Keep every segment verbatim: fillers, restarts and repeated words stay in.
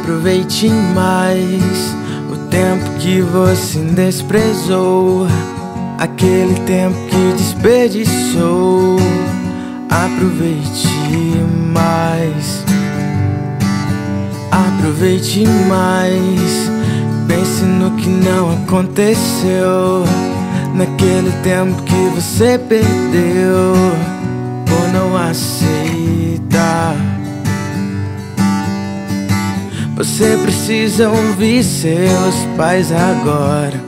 Aproveite mais o tempo que você desprezou, aquele tempo que desperdiçou. Aproveite mais, aproveite mais. Pense no que não aconteceu, naquele tempo que você perdeu por não aceitar. Você precisa ouvir seus pais agora,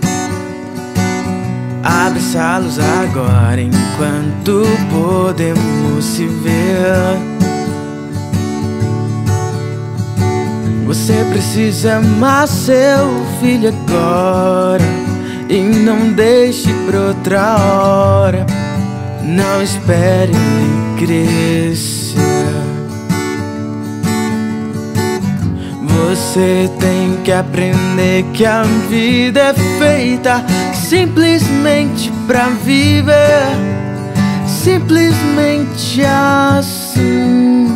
abraçá-los agora, enquanto podemos se ver. Você precisa amar seu filho agora e não deixe pra outra hora. Não espere ele crescer. Você tem que aprender que a vida é feita simplesmente pra viver, simplesmente assim.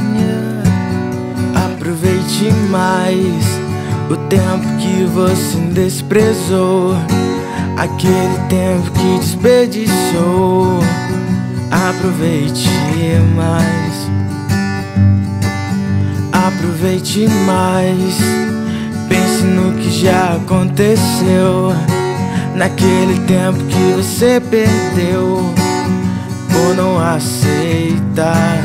Aproveite mais o tempo que você desprezou, aquele tempo que desperdiçou. Aproveite mais, aproveite mais. Pense no que já aconteceu, naquele tempo que você perdeu por não aceitar.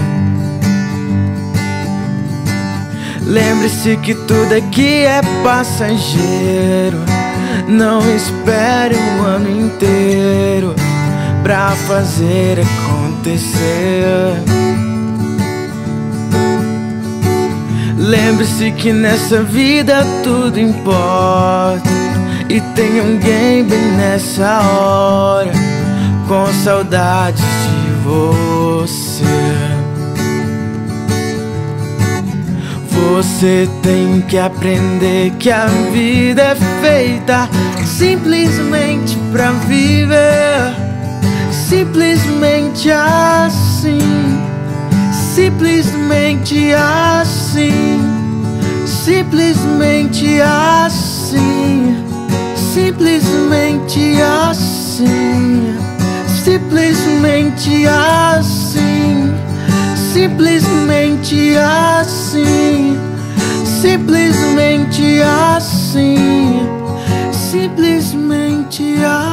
Lembre-se que tudo aqui é passageiro. Não espere um ano inteiro pra fazer acontecer. Lembre-se que nessa vida tudo importa, e tem alguém bem nessa hora com saudade de você. Você tem que aprender que a vida é feita simplesmente pra viver, simplesmente assim, simplesmente assim, simplesmente assim, simplesmente assim, simplesmente assim, simplesmente assim, simplesmente assim, simplesmente assim.